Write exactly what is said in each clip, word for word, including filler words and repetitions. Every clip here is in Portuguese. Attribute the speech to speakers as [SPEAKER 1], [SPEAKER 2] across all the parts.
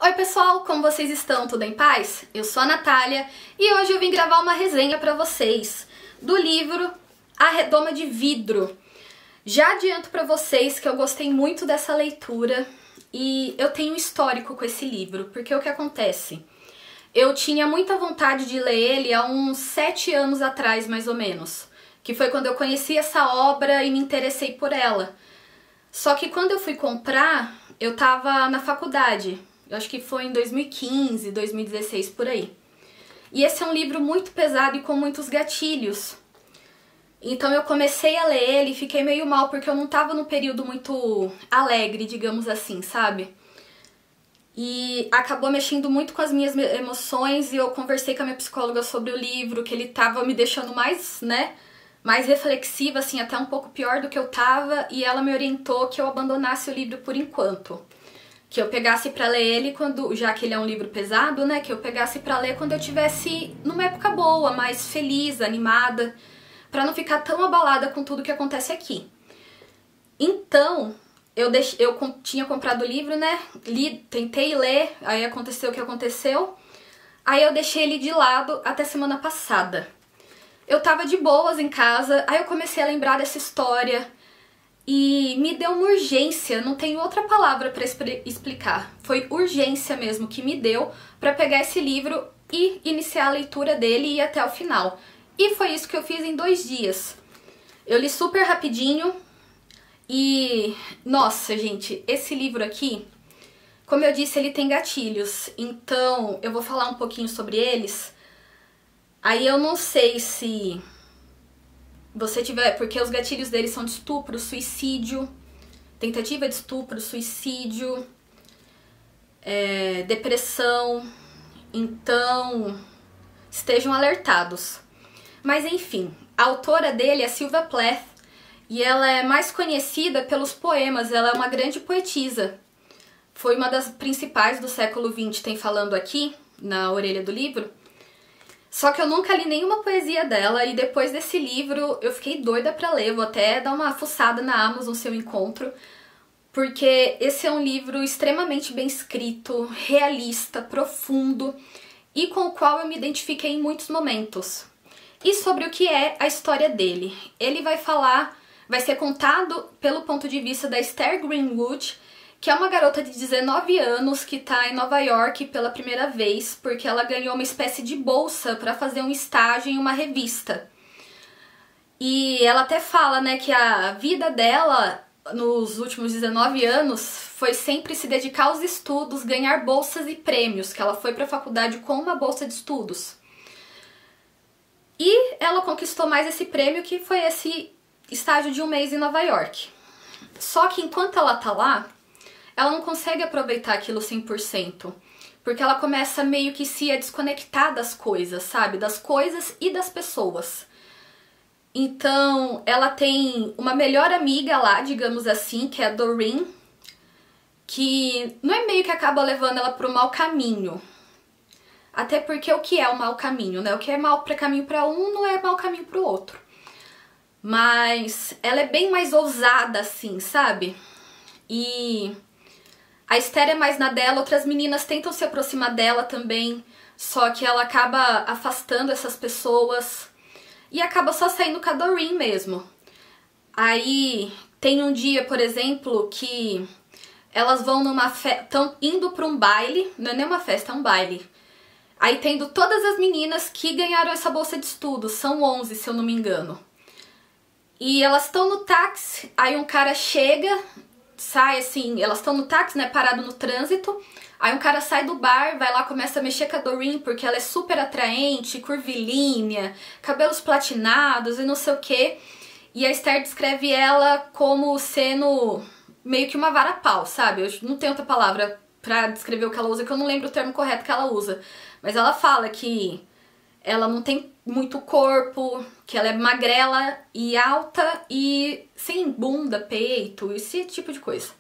[SPEAKER 1] Oi pessoal, como vocês estão? Tudo em paz? Eu sou a Natália e hoje eu vim gravar uma resenha pra vocês do livro A Redoma de Vidro. Já adianto pra vocês que eu gostei muito dessa leitura e eu tenho um histórico com esse livro, porque o que acontece? Eu tinha muita vontade de ler ele há uns sete anos atrás, mais ou menos, que foi quando eu conheci essa obra e me interessei por ela. Só que quando eu fui comprar, eu tava na faculdade. Eu acho que foi em dois mil e quinze, dois mil e dezesseis, por aí. E esse é um livro muito pesado e com muitos gatilhos. Então eu comecei a ler ele e fiquei meio mal, porque eu não tava num período muito alegre, digamos assim, sabe? E acabou mexendo muito com as minhas emoções e eu conversei com a minha psicóloga sobre o livro, que ele tava me deixando mais, né, mais reflexiva, assim, até um pouco pior do que eu tava, e ela me orientou que eu abandonasse o livro por enquanto. Que eu pegasse pra ler ele quando, já que ele é um livro pesado, né, que eu pegasse pra ler quando eu tivesse numa época boa, mais feliz, animada, pra não ficar tão abalada com tudo que acontece aqui. Então, eu, deix... eu tinha comprado o livro, né, li, tentei ler, aí aconteceu o que aconteceu, aí eu deixei ele de lado até semana passada. Eu tava de boas em casa, aí eu comecei a lembrar dessa história, e me deu uma urgência, não tenho outra palavra pra explicar. Foi urgência mesmo que me deu pra pegar esse livro e iniciar a leitura dele e ir até o final. E foi isso que eu fiz em dois dias. Eu li super rapidinho e... Nossa, gente, esse livro aqui, como eu disse, ele tem gatilhos. Então eu vou falar um pouquinho sobre eles. Aí eu não sei se... você tiver, porque os gatilhos dele são de estupro, suicídio, tentativa de estupro, suicídio, é, depressão, então estejam alertados. Mas enfim, a autora dele é Sylvia Plath e ela é mais conhecida pelos poemas, ela é uma grande poetisa. Foi uma das principais do século vinte, tem falando aqui na orelha do livro. Só que eu nunca li nenhuma poesia dela e depois desse livro eu fiquei doida pra ler. Vou até dar uma fuçada na Amazon se eu encontro, porque esse é um livro extremamente bem escrito, realista, profundo e com o qual eu me identifiquei em muitos momentos. E sobre o que é a história dele. Ele vai falar, vai ser contado pelo ponto de vista da Esther Greenwood, que é uma garota de dezenove anos que tá em Nova York pela primeira vez, porque ela ganhou uma espécie de bolsa para fazer um estágio em uma revista. E ela até fala, né, que a vida dela nos últimos dezenove anos foi sempre se dedicar aos estudos, ganhar bolsas e prêmios, que ela foi para a faculdade com uma bolsa de estudos. E ela conquistou mais esse prêmio, que foi esse estágio de um mês em Nova York. Só que enquanto ela tá lá, ela não consegue aproveitar aquilo cem por cento, porque ela começa meio que se a desconectar das coisas, sabe? Das coisas e das pessoas. Então, ela tem uma melhor amiga lá, digamos assim, que é a Doreen, que não é meio que acaba levando ela pro mau caminho. Até porque o que é o mau caminho, né? O que é mau para caminho para um não é mau caminho pro outro. Mas ela é bem mais ousada assim, sabe? E a Esther é mais na dela, outras meninas tentam se aproximar dela também, só que ela acaba afastando essas pessoas e acaba só saindo com a Doreen mesmo. Aí tem um dia, por exemplo, que elas vão numa festa, estão indo para um baile, não é nem uma festa, é um baile. Aí tendo todas as meninas que ganharam essa bolsa de estudos, são onze se eu não me engano. E elas estão no táxi, aí um cara chega... sai assim, elas estão no táxi, né, parado no trânsito, aí um cara sai do bar, vai lá, começa a mexer com a Doreen, porque ela é super atraente, curvilínea, cabelos platinados e não sei o que, e a Esther descreve ela como sendo meio que uma vara-pau, sabe? Eu não tenho outra palavra pra descrever o que ela usa, que eu não lembro o termo correto que ela usa, mas ela fala que ela não tem muito corpo, que ela é magrela e alta e sem bunda, peito, esse tipo de coisa.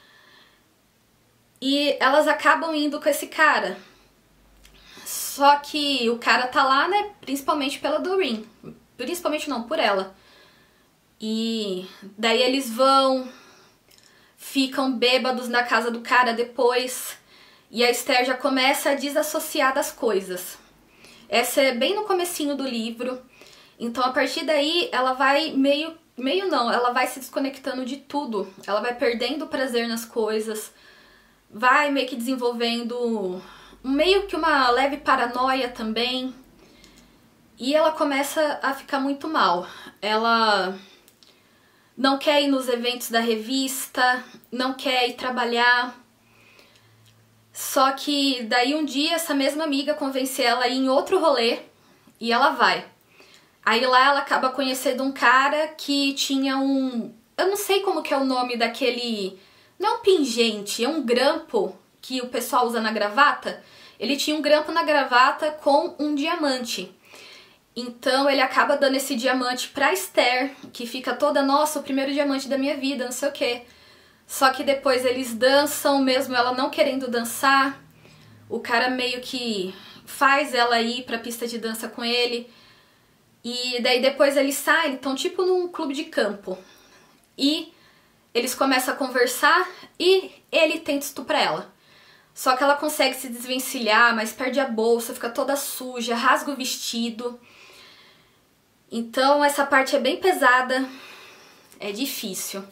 [SPEAKER 1] E elas acabam indo com esse cara. Só que o cara tá lá, né, principalmente pela Doreen. Principalmente não, por ela. E daí eles vão, ficam bêbados na casa do cara depois. E a Esther já começa a desassociar das coisas. Essa é bem no comecinho do livro. Então, a partir daí, ela vai meio... Meio não, ela vai se desconectando de tudo. Ela vai perdendo o prazer nas coisas. Vai meio que desenvolvendo meio que uma leve paranoia também. E ela começa a ficar muito mal. Ela não quer ir nos eventos da revista, não quer ir trabalhar. Só que daí um dia essa mesma amiga convence ela a ir em outro rolê e ela vai. Aí lá ela acaba conhecendo um cara que tinha um... Eu não sei como que é o nome daquele... Não é um pingente, é um grampo que o pessoal usa na gravata. Ele tinha um grampo na gravata com um diamante. Então ele acaba dando esse diamante pra Esther, que fica toda, nossa, o primeiro diamante da minha vida, não sei o quê. Só que depois eles dançam, mesmo ela não querendo dançar. O cara meio que faz ela ir pra pista de dança com ele. E daí depois eles saem, estão tipo num clube de campo. E eles começam a conversar e ele tenta estuprar ela. Só que ela consegue se desvencilhar, mas perde a bolsa, fica toda suja, rasga o vestido. Então essa parte é bem pesada, é difícil.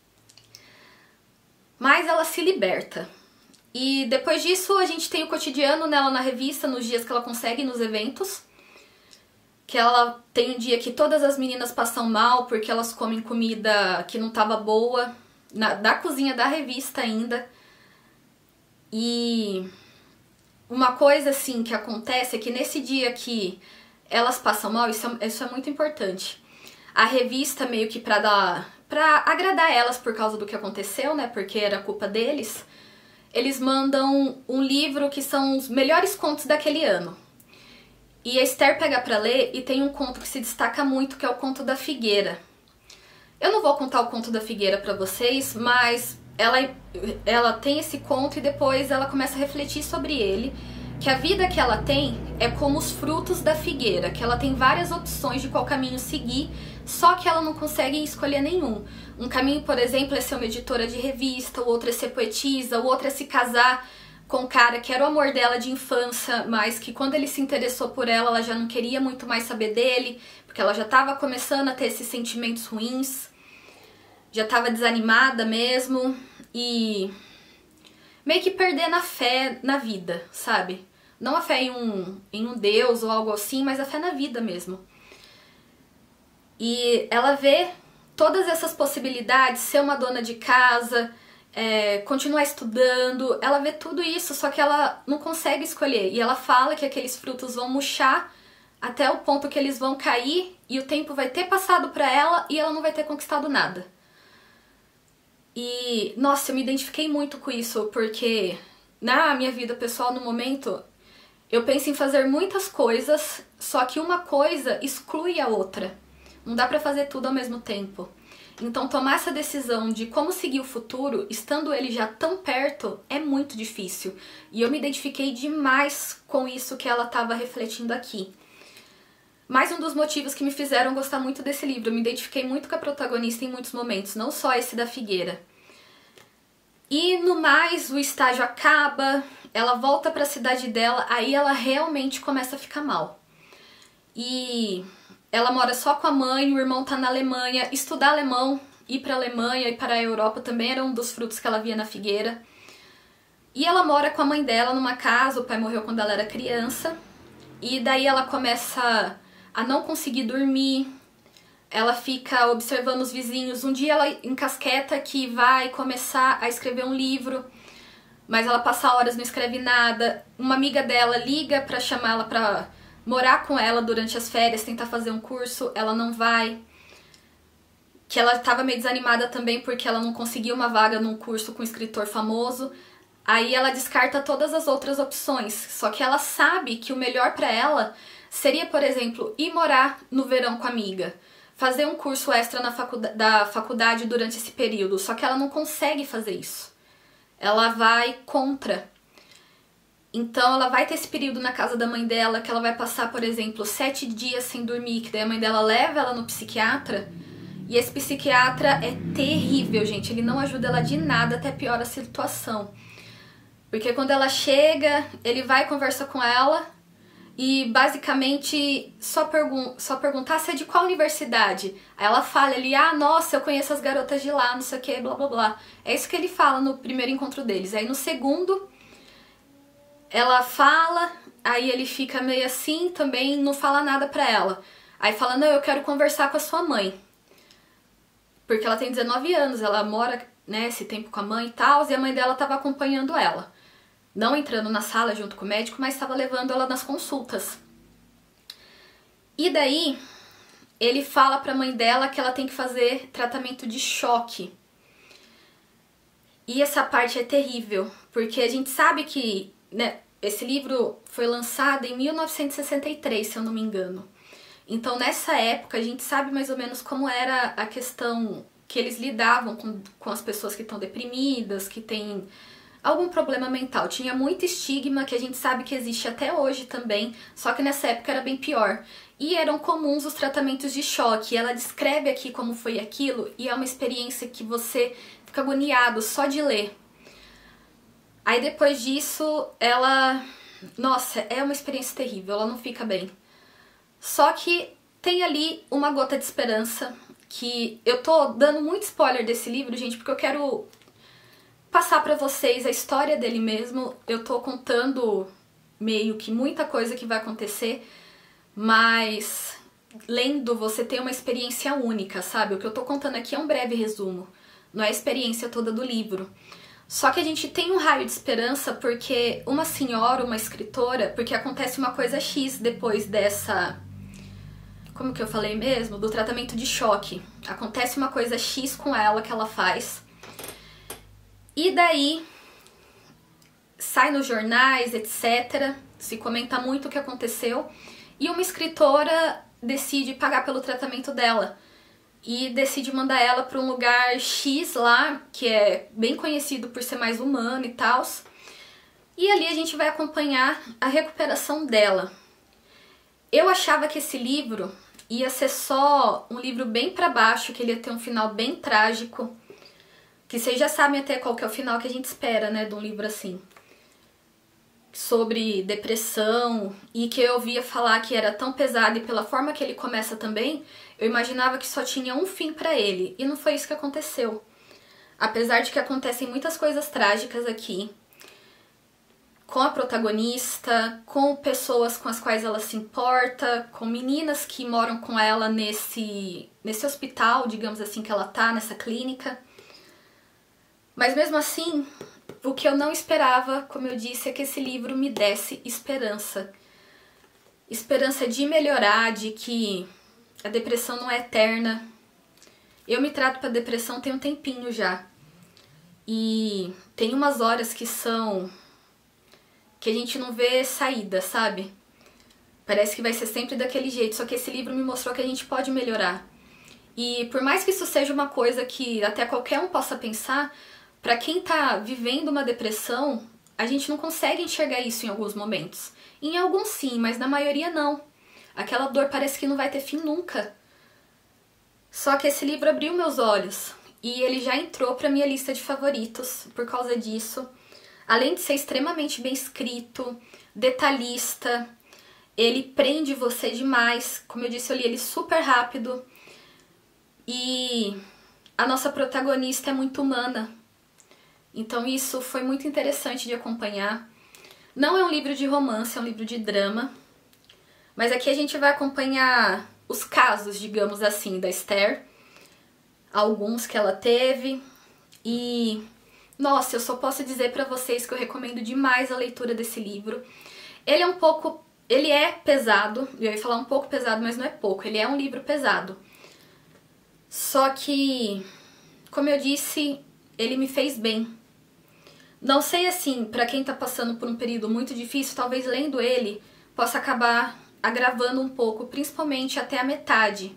[SPEAKER 1] Mas ela se liberta. E depois disso a gente tem o cotidiano nela na revista, nos dias que ela consegue ir nos eventos. Que ela tem um dia que todas as meninas passam mal porque elas comem comida que não estava boa, na, da cozinha da revista ainda. E uma coisa assim que acontece é que nesse dia que elas passam mal, isso é, isso é muito importante. A revista meio que pra dar, pra agradar elas por causa do que aconteceu, né, porque era culpa deles, eles mandam um livro que são os melhores contos daquele ano. E a Esther pega pra ler e tem um conto que se destaca muito, que é o conto da figueira. Eu não vou contar o conto da figueira pra vocês, mas ela, ela tem esse conto e depois ela começa a refletir sobre ele, que a vida que ela tem é como os frutos da figueira, que ela tem várias opções de qual caminho seguir, só que ela não consegue escolher nenhum. Um caminho, por exemplo, é ser uma editora de revista, o outro é ser poetisa, o outro é se casar com um cara que era o amor dela de infância, mas que quando ele se interessou por ela, ela já não queria muito mais saber dele, porque ela já estava começando a ter esses sentimentos ruins, já estava desanimada mesmo, e meio que perdendo a fé na vida, sabe? Não a fé em um, em um Deus ou algo assim, mas a fé na vida mesmo. E ela vê todas essas possibilidades, ser uma dona de casa, É, continuar estudando, ela vê tudo isso, só que ela não consegue escolher. E ela fala que aqueles frutos vão murchar até o ponto que eles vão cair e o tempo vai ter passado pra ela e ela não vai ter conquistado nada. E, nossa, eu me identifiquei muito com isso, porque na minha vida pessoal, no momento, eu penso em fazer muitas coisas, só que uma coisa exclui a outra. Não dá pra fazer tudo ao mesmo tempo. Então tomar essa decisão de como seguir o futuro, estando ele já tão perto, é muito difícil. E eu me identifiquei demais com isso que ela estava refletindo aqui. Mais um dos motivos que me fizeram gostar muito desse livro. Eu me identifiquei muito com a protagonista em muitos momentos, não só esse da figueira. E no mais, o estágio acaba, ela volta para a cidade dela, aí ela realmente começa a ficar mal. E ela mora só com a mãe, o irmão tá na Alemanha. Estudar alemão, ir pra Alemanha e para a Europa também era um dos frutos que ela via na figueira. E ela mora com a mãe dela numa casa, o pai morreu quando ela era criança. E daí ela começa a não conseguir dormir, ela fica observando os vizinhos. Um dia ela encasqueta que vai começar a escrever um livro, mas ela passa horas, não escreve nada. Uma amiga dela liga pra chamá-la pra morar com ela durante as férias, tentar fazer um curso, ela não vai. Que ela estava meio desanimada também porque ela não conseguiu uma vaga num curso com um escritor famoso. Aí ela descarta todas as outras opções, só que ela sabe que o melhor pra ela seria, por exemplo, ir morar no verão com a amiga, fazer um curso extra na faculdade, da faculdade durante esse período, só que ela não consegue fazer isso. Ela vai contra. Então ela vai ter esse período na casa da mãe dela, que ela vai passar, por exemplo, sete dias sem dormir, que daí a mãe dela leva ela no psiquiatra, e esse psiquiatra é terrível, gente, ele não ajuda ela de nada, até piora a situação. Porque quando ela chega, ele vai conversar com ela e basicamente só, pergun só perguntar se é de qual universidade. Aí ela fala ali, ah, nossa, eu conheço as garotas de lá, não sei o que, blá blá blá. É isso que ele fala no primeiro encontro deles. Aí no segundo, ela fala, aí ele fica meio assim, também não fala nada pra ela. Aí fala, não, eu quero conversar com a sua mãe. Porque ela tem dezenove anos, ela mora, né, esse tempo com a mãe e tal, e a mãe dela tava acompanhando ela. Não entrando na sala junto com o médico, mas estava levando ela nas consultas. E daí, ele fala pra mãe dela que ela tem que fazer tratamento de choque. E essa parte é terrível, porque a gente sabe que, né, esse livro foi lançado em mil novecentos e sessenta e três, se eu não me engano. Então, nessa época, a gente sabe mais ou menos como era a questão que eles lidavam com, com as pessoas que estão deprimidas, que têm algum problema mental. Tinha muito estigma, que a gente sabe que existe até hoje também, só que nessa época era bem pior. E eram comuns os tratamentos de choque. Ela descreve aqui como foi aquilo, e é uma experiência que você fica agoniado só de ler. Aí depois disso, ela... Nossa, é uma experiência terrível, ela não fica bem. Só que tem ali uma gota de esperança, que eu tô dando muito spoiler desse livro, gente, porque eu quero passar pra vocês a história dele mesmo. Eu tô contando meio que muita coisa que vai acontecer, mas lendo você tem uma experiência única, sabe? O que eu tô contando aqui é um breve resumo, não é a experiência toda do livro. Só que a gente tem um raio de esperança porque uma senhora, uma escritora, porque acontece uma coisa X depois dessa... Como que eu falei mesmo? Do tratamento de choque. Acontece uma coisa X com ela que ela faz. E daí sai nos jornais, etcétera. Se comenta muito o que aconteceu. E uma escritora decide pagar pelo tratamento dela. E decide mandar ela para um lugar X lá, que é bem conhecido por ser mais humano e tal. E ali a gente vai acompanhar a recuperação dela. Eu achava que esse livro ia ser só um livro bem pra baixo, que ele ia ter um final bem trágico. Que vocês já sabem até qual que é o final que a gente espera, né, de um livro assim. Sobre depressão, e que eu ouvia falar que era tão pesado, e pela forma que ele começa também, eu imaginava que só tinha um fim pra ele, e não foi isso que aconteceu. Apesar de que acontecem muitas coisas trágicas aqui, com a protagonista, com pessoas com as quais ela se importa, com meninas que moram com ela nesse, nesse hospital, digamos assim, que ela tá, nessa clínica. Mas mesmo assim, o que eu não esperava, como eu disse, é que esse livro me desse esperança. Esperança de melhorar, de que a depressão não é eterna. Eu me trato para depressão tem um tempinho já. E tem umas horas que são... que a gente não vê saída, sabe? Parece que vai ser sempre daquele jeito, só que esse livro me mostrou que a gente pode melhorar. E por mais que isso seja uma coisa que até qualquer um possa pensar, pra quem tá vivendo uma depressão, a gente não consegue enxergar isso em alguns momentos. Em alguns sim, mas na maioria não. Aquela dor parece que não vai ter fim nunca. Só que esse livro abriu meus olhos, e ele já entrou pra minha lista de favoritos por causa disso. Além de ser extremamente bem escrito, detalhista, ele prende você demais. Como eu disse, eu li ele super rápido. E a nossa protagonista é muito humana. Então isso foi muito interessante de acompanhar. Não é um livro de romance, é um livro de drama. Mas aqui a gente vai acompanhar os casos, digamos assim, da Esther. Alguns que ela teve. E... nossa, eu só posso dizer pra vocês que eu recomendo demais a leitura desse livro. Ele é um pouco... ele é pesado, eu ia falar um pouco pesado, mas não é pouco. Ele é um livro pesado. Só que, como eu disse, ele me fez bem. Não sei assim, pra quem tá passando por um período muito difícil, talvez lendo ele possa acabar agravando um pouco, principalmente até a metade.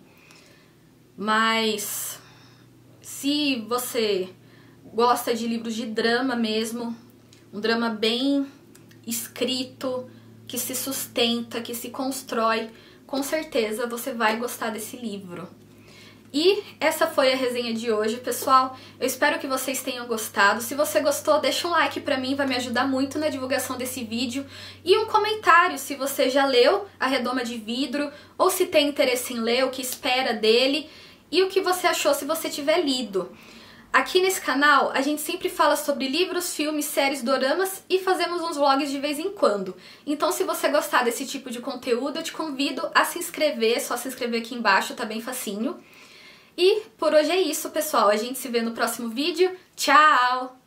[SPEAKER 1] Mas se você gosta de livros de drama mesmo, um drama bem escrito, que se sustenta, que se constrói, com certeza você vai gostar desse livro. E essa foi a resenha de hoje, pessoal. Eu espero que vocês tenham gostado. Se você gostou, deixa um like pra mim, vai me ajudar muito na divulgação desse vídeo. E um comentário se você já leu A Redoma de Vidro, ou se tem interesse em ler, o que espera dele, e o que você achou se você tiver lido. Aqui nesse canal, a gente sempre fala sobre livros, filmes, séries, doramas e fazemos uns vlogs de vez em quando. Então, se você gostar desse tipo de conteúdo, eu te convido a se inscrever, é só se inscrever aqui embaixo, tá bem facinho. E por hoje é isso, pessoal. A gente se vê no próximo vídeo. Tchau!